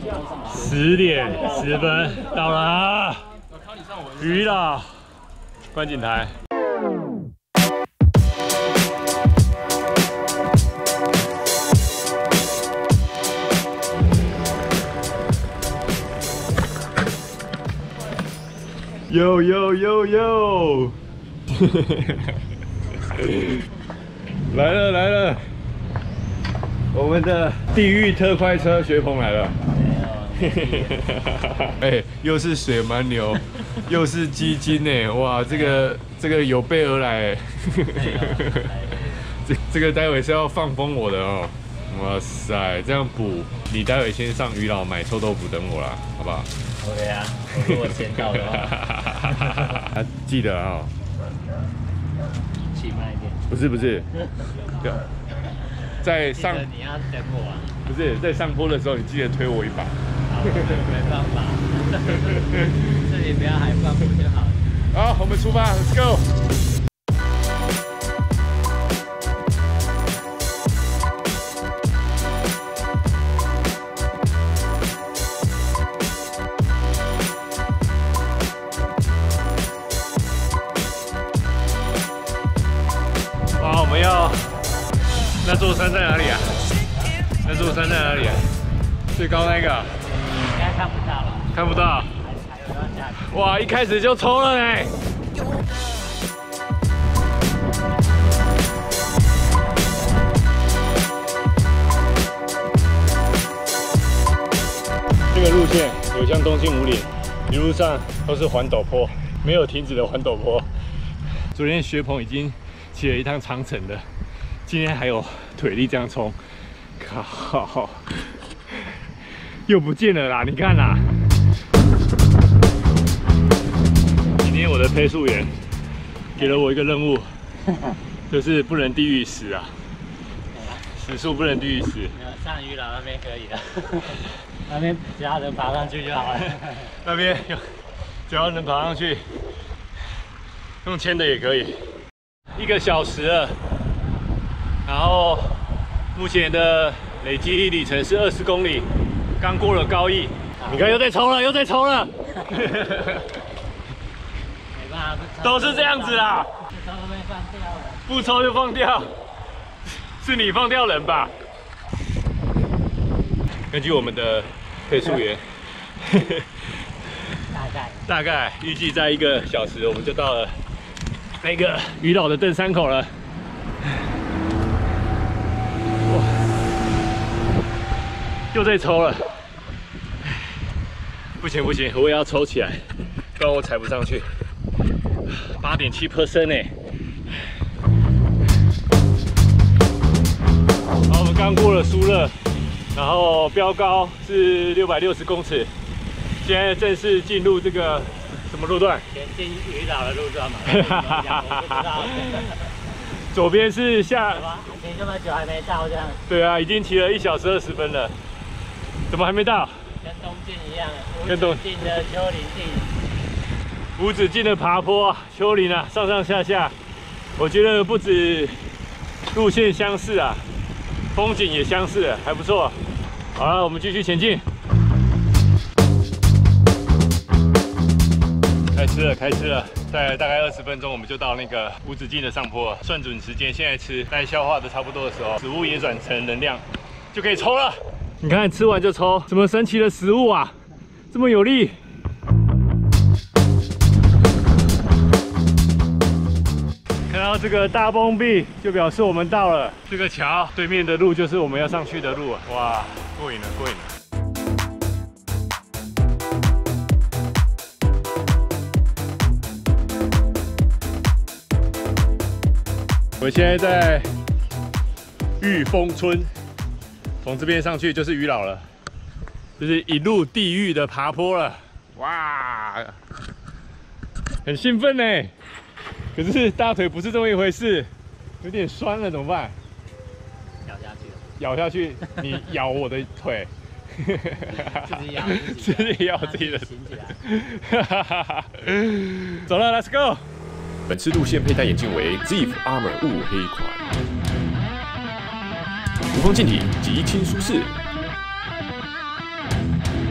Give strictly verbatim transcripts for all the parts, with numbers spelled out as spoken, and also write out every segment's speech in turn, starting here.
十点十分到了啊！鱼了，观景台。哟哟哟哟！来了来了，我们的地狱特快车学鹏来了。哎、欸，又是水蛮牛，又是鸡精哎，哇，这个这个有备而来，这这个待会是要放风我的哦。哇塞，这样补，你待会先上鱼佬买臭豆腐等我啦，好不好 ？OK 啊，如果先到的话， 啊，记得啊、哦， 骑慢一点。 不是不是，在上你要等我啊。 不是在上坡的时候，你记得推我一把。 好，没办法，这里不要还放我就好了。 好，我们出发 ，Let's go。哇，我们要那座山在哪里啊？那座山在哪里啊？最高那个、啊？ 应该看不到了。 看不到。哇，一开始就抽了呢。这个路线有像东京五岭，一路上都是环陡坡，没有停止的环陡坡。昨天学鹏已经骑了一趟长程的，今天还有腿力这样冲，靠，又不见了啦！你看啦，今天我的配速员给了我一个任务，就是不能低于十啊，时速不能低于十。 上鱼佬那边可以的，那边只要能爬上去就好了。 那边有，只要能爬上去，用牵的也可以。一个小时了，然后目前的累积里程是二十公里，刚过了高义。你看又在冲了，又在冲了。 没办法， 都是这样子啦。 不抽会放掉了。 不抽就放掉，是你放掉人吧？根据我们的配速员， 大概大概预计在一个小时，我们就到了那个鱼佬的登山口了。哇，又在抽了，不行不行，我也要抽起来，不然我踩不上去。八点七 percent 呢。好，我们刚过了苏勒，然后标高是六百六十公尺，现在正式进入这个什么路段？ 前进鱼佬的路段嘛。我不知道。 左边是下。 你这么久还没到这样？ 对啊，已经骑了一小时二十分了，怎么还没到？ 跟东晋一样， 跟东晋的丘陵地。 无止境的爬坡啊，丘陵啊，上上下下，我觉得不止路线相似啊，风景也相似，还不错。好了，我们继续前进。开吃了，开吃了，再大概二十分钟，我们就到那个无止境的上坡了。算准时间，现在吃，待消化的差不多的时候，食物也转成能量，就可以抽了。你看，吃完就抽，什么神奇的食物啊，这么有力！看到这个大崩壁，就表示我们到了这个桥对面的路，就是我们要上去的路啊！哇，过瘾了，过瘾了！我现在在玉峰村，从这边上去就是鱼佬了，就是一路地狱的爬坡了，哇，很兴奋呢。可是大腿不是这么一回事，有点酸了，怎么办？ 咬下去了。 咬下去，你咬我的腿。 自己咬自己咬自己的。 醒起来。 走了 ，Let's go。 本次路线佩戴眼镜为 Ziv Armor 雾黑款，无风镜体极轻舒适，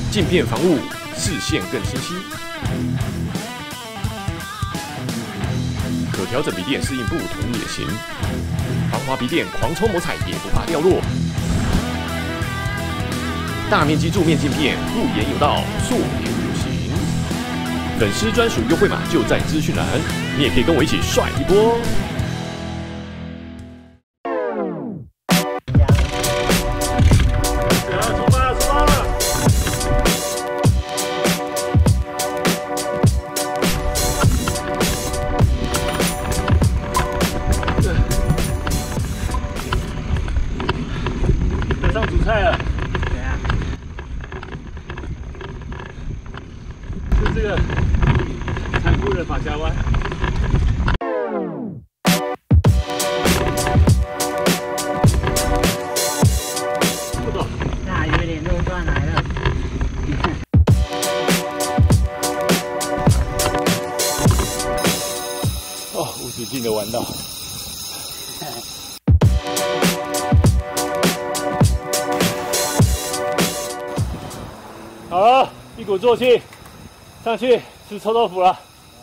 镜片防雾，视线更清晰。可调整笔电适应不同脸型，防滑笔电狂冲猛踩也不怕掉落。大面积柱面镜片，不言有道，做点有型。粉丝专属优惠码就在资讯栏，你也可以跟我一起帅一波。 上主菜了， 对啊， 是这个残酷的法家湾。不懂， 大鱼连肉段来了。 哦，无止境的玩到。好了，一鼓作气，上去吃臭豆腐了。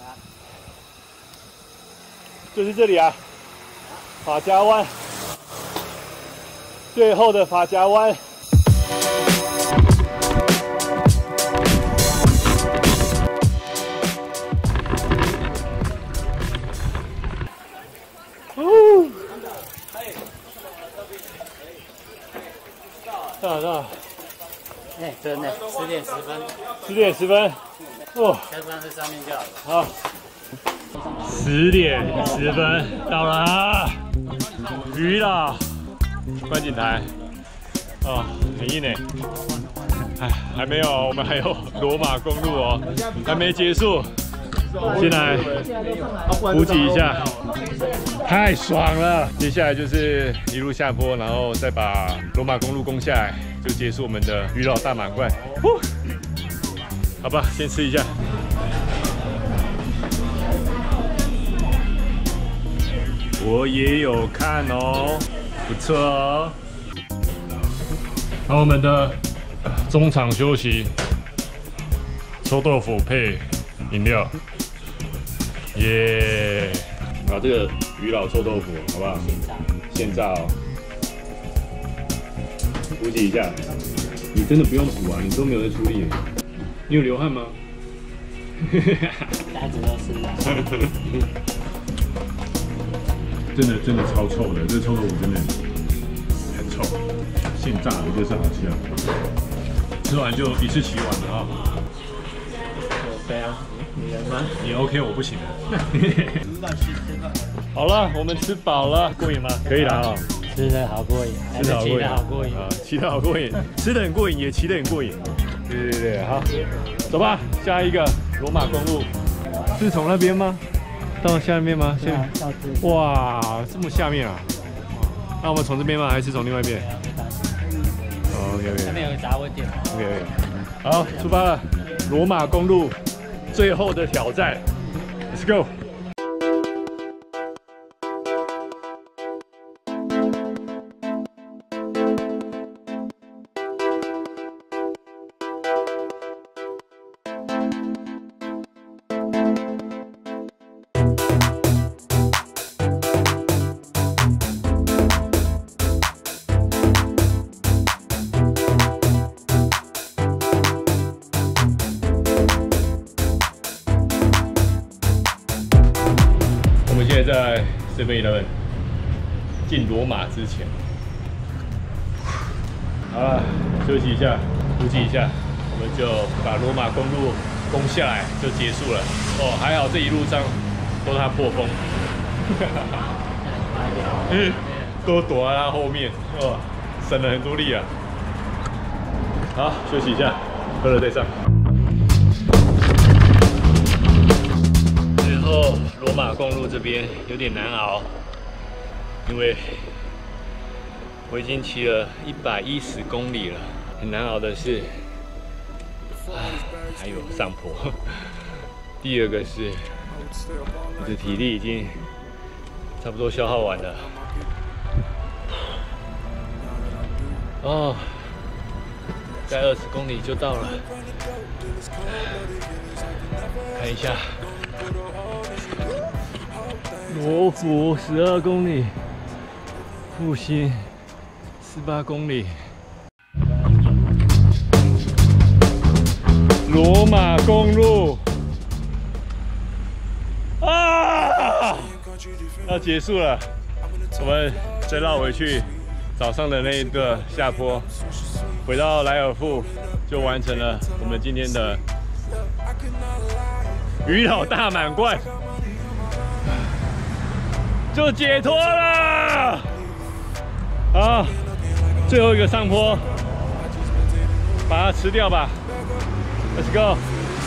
就是这里啊，法家湾，最后的法家湾。哦，到了到了。 哎，真的，十点十分， 十点十分，哦， 再放在上面就好了。 好，十点十分到了啊，鱼了，观景台，哦，很硬哎，哎，还没有，我们还有罗马公路哦，还没结束，先来补给一下，太爽了！接下来就是一路下坡，然后再把罗马公路攻下来。 就结束我们的鱼老大满贯，好吧，先吃一下。我也有看哦，不错哦。然后我们的中场休息，臭豆腐配饮料，耶！然后这个鱼老臭豆腐，好不好？现炸哦。 补给一下，你真的不用补啊，你都没有在出力。你有流汗吗？ 大子都是的。 真的真的超臭的，这臭豆腐真的很臭，现炸的就是好吃啊。吃完就一次洗碗了啊。 我飞啊，你人吗？ 你 OK， 我不行了。好了，我们吃饱了，过瘾吗？可以了啊。 吃的好过瘾， 吃的好过瘾， 好过瘾啊，骑的好过瘾，吃的很过瘾，也骑的很过瘾。对对对，好，走吧，下一个罗马公路，是从那边吗？到下面吗？ 对啊，到这。 哇，这么下面啊？那我们从这边吗？还是从另外一边？哦 ，OK OK。 那边有个杂货店。 OK OK。好，出发了，罗马公路最后的挑战 ，Let's go。 现在在 seven eleven 进罗马之前，好了，休息一下，补给一下，我们就把罗马公路攻下来就结束了。哦，还好这一路上都是他破风，嗯，都躲在他后面，哦，省了很多力啊。好，休息一下，喝了再上。 最后，罗马公路这边有点难熬，因为我已经骑了一百一十公里了。很难熬的是，还有上坡。第二个是，我的体力已经差不多消耗完了。 在二十公里就到了。看一下，罗浮十二公里，复兴十八公里，罗马公路啊，要结束了，我们再绕回去早上的那一个下坡，回到莱尔富就完成了我们今天的鱼老大满贯，就解脱了。好，最后一个上坡，把它吃掉吧。Let's go。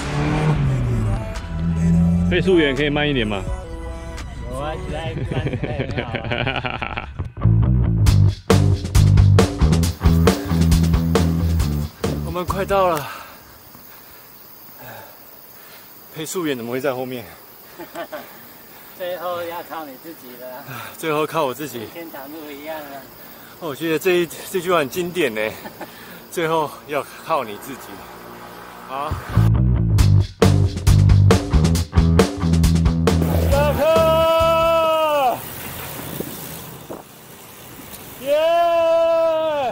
配速员可以慢一点吗？ 我啊，起来慢很好啊。 我们快到了。配速员怎么会在后面？ 最后要靠你自己了。 最后靠我自己。 天堂路一样啊。 我觉得这一这句话很经典呢。最后要靠你自己。好。下课！耶！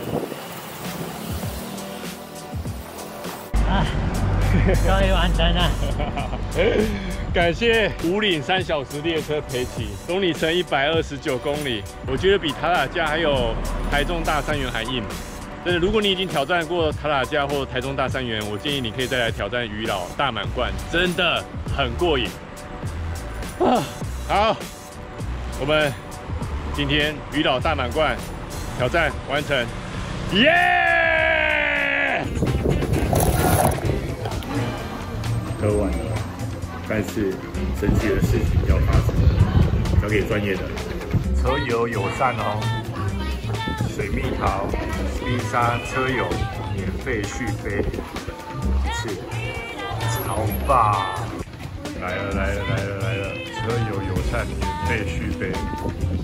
啊，终于完成了。 感谢五岭三小时列车陪骑，总里程一百二十九公里，我觉得比塔塔加还有台中大三元还硬。但是如果你已经挑战过塔塔加或台中大三元，我建议你可以再来挑战鱼老大满贯，真的很过瘾。啊，好，我们今天鱼老大满贯挑战完成，耶！喝完了。但是神奇的事情要发生，交给专业的。车友友善哦，水蜜桃、冰沙车友免费续杯一次，超棒！来了来了来了来了，车友友善免费续杯。